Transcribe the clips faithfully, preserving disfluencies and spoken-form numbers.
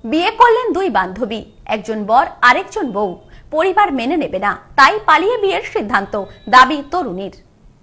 বিয়ে করলেন দুই বান্ধবী, একজন বর আরেকজন বউ। পরিবার মেনে নেবে না, তাই পালিয়ে বিয়ের সিদ্ধান্ত, দাবি তরুণীর।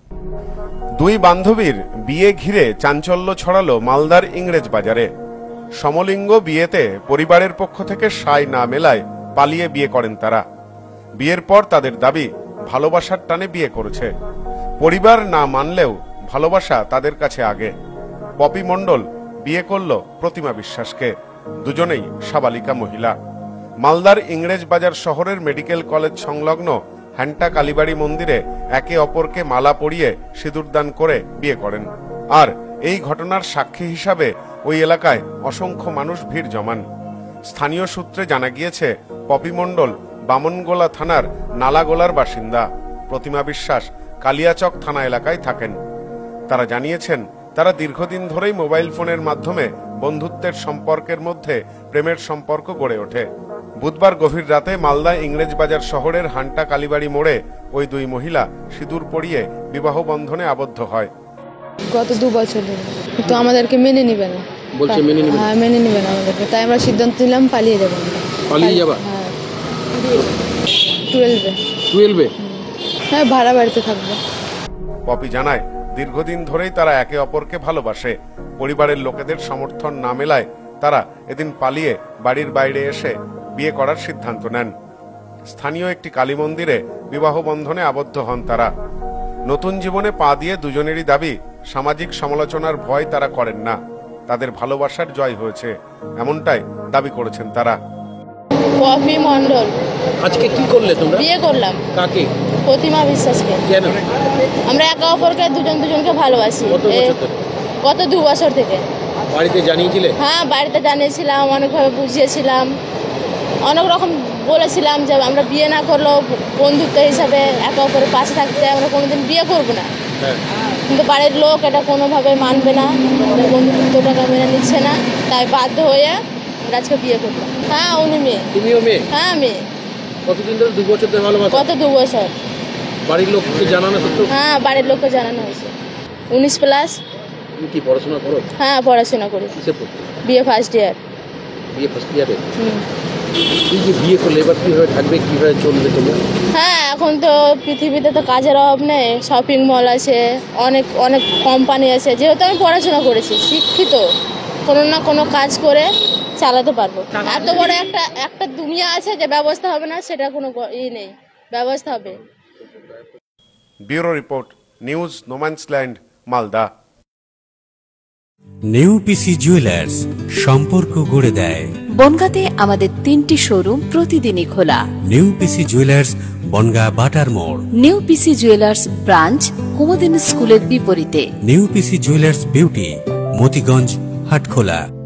দুই বান্ধবীর বিয়ে ঘিরে চাঞ্চল্য ছড়ালো মালদার ইংরেজ বাজারে। সমলিঙ্গ বিয়েতে পরিবারের পক্ষ থেকে সায় না মেলায় পালিয়ে বিয়ে করেন তারা। বিয়ের পর তাদের দাবি ভালোবাসার টানে বিয়ে করেছে। পরিবার না মানলেও ভালোবাসা তাদের কাছে আগে। পপি মণ্ডল বিয়ে করল প্রতিমা বিশ্বাসকে। দুজনেই সাবালিকা মহিলা। মালদার ইংরেজ বাজার শহরের মেডিকেল কলেজ সংলগ্ন হ্যান্টা কালীবাড়ি মন্দিরে একে অপরকে মালা পরিয়ে সিঁদুরদান করে বিয়ে করেন। আর এই ঘটনার সাক্ষী হিসাবে ওই এলাকায় অসংখ্য মানুষ ভিড় জমান। স্থানীয় সূত্রে জানা গিয়েছে, পপি মণ্ডল বামনগোলা থানার নালাগোলার বাসিন্দা। প্রতিমা বিশ্বাস কালিয়াচক থানা এলাকায় থাকেন। তারা জানিয়েছেন, তারা দীর্ঘদিন ধরেই মোবাইল ফোনের মাধ্যমে বন্ধুত্বের সম্পর্কের মধ্যে প্রেমের সম্পর্ক গড়ে ওঠে। বুধবার গভীর রাতে মালদা ইংরেজ বাজার শহরের হান্টা কালীবাড়ি মোড়ে ওই দুই মহিলা সিঁদুর পরিয়ে বিবাহ বন্ধনে আবদ্ধ হয়। গত দু বছর ধরে তো আমাদেরকে মেনে নিবে না, বলছে মেনে নিবে হ্যাঁ মেনে নিবে না আমাদেরকে, তাই আমরা সিদ্ধান্ত নিলাম পালিয়ে যাবো। পালিয়ে যাবা? হ্যাঁ, টুয়েলভে টুয়েলভে হ্যাঁ, ভাড়া বাড়িতে থাকবো। পপি জানায়, দীর্ঘদিন ধরেই তারা একে অপরকে ভালোবাসে। পরিবারের লোকেদের সমর্থন না মেলায় তারা এদিন পালিয়ে বাড়ির বাইরে এসে বিয়ে করার সিদ্ধান্ত নেন। স্থানীয় একটি কালী মন্দিরে বিবাহ বন্ধনে আবদ্ধ হন তারা। নতুন জীবনে পা দিয়ে দুজনেরই দাবি, সামাজিক সমালোচনার ভয় তারা করেন না। তাদের ভালোবাসার জয় হয়েছে, এমনটাই দাবি করেছেন তারা। পপি মণ্ডল। আজকে কি করলে তোমরা? বিয়ে করলাম। কাকে? প্রতিমা বিশ্বাসকে। কেন? আমরা একে অপরকে দুজন দুজনকে ভালোবাসি। কত বছর ধরে? গত দু বছর থেকে। বাড়িতে জানিয়েছিলে? হ্যাঁ, বাড়িতে জানিয়েছিলাম, অনেকভাবে বুঝিয়েছিলাম, অনেক রকম বলেছিলাম যে আমরা বিয়ে না করলেও বন্ধুত্ব হিসাবে একে অপরের পাশে থাকতে, আমরা কোনোদিন বিয়ে করবো না। কিন্তু বাড়ির লোক এটা কোনোভাবে মানবে না, বন্ধুত্বটাকে মেনে নিচ্ছে না, তাই বাধ্য হয়ে আমরা আজকে বিয়ে করলাম। হ্যাঁ, উনি মেয়ে। তুমিও মেয়ে? হ্যাঁ, মেয়ে। কতদিন ধরে? দু বছর ধরে ভালোবাসা? কত দু বছর। বাড়ির লোককে জানানো সত্য? হ্যাঁ, বাড়ির লোককে জানানো হয়েছে। উনিশ প্লাস। তুমি কি পড়াশোনা করো? হ্যাঁ, পড়াশোনা করি। কিসে পড়তে? বিয়ে ফার্স্ট ইয়ার। বিয়ে ফার্স্ট ইয়ারে? এই যে বিয়ে করলে এবার কিভাবে থাকবে, কিভাবে চলবে তোমরা? হ্যাঁ, এখন তো পৃথিবীতে তো কাজের অভাব নেই, শপিং মল আছে, অনেক অনেক কোম্পানি আছে। যেহেতু আমি পড়াশোনা করেছি, শিক্ষিত, কোনো না কোনো কাজ করে চালাতে পারবো। এত বড় একটা একটা দুনিয়া আছে যে ব্যবস্থা হবে না, সেটা কোনো ই নেই, ব্যবস্থা হবে। Bureau report, news no man's land, Malda. নেউপিসি জুয়েলার্স, সম্পর্ক গড়ে দেয়। বনগাঁতে আমাদের তিনটি শোরুম প্রতিদিনই খোলা। নেউপিসি জুয়েলার্স, বনগাঁ বাটার মোড়। নেউপিসি জুয়েলার্স ব্রাঞ্চ কুমুদিনী স্কুলের বিপরীতে। নেউপিসি জুয়েলার্স বিউটি, মতিগঞ্জ, হাটখোলা।